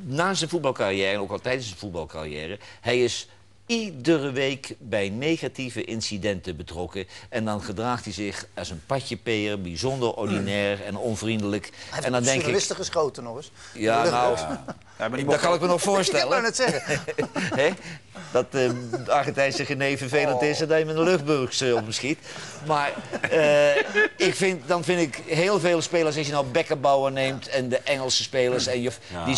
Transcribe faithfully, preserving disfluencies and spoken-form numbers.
na zijn voetbalcarrière en ook al tijdens zijn voetbalcarrière, hij is iedere week bij negatieve incidenten betrokken. En dan gedraagt hij zich als een patjepeer, bijzonder ordinair en onvriendelijk. Hij heeft en dan denk journalisten ik, geschoten nog eens. ja, nou, ja. Ja, maar dat kan ik me nog voorstellen. Ik wou net zeggen. He? Dat uh, de Argentijnse Genee vervelend is en dat je met een luchtburgs uh, op hem schiet. Maar uh, ik vind, dan vind ik heel veel spelers, als je nou Beckenbauer neemt en de Engelse spelers, en je, Ja. die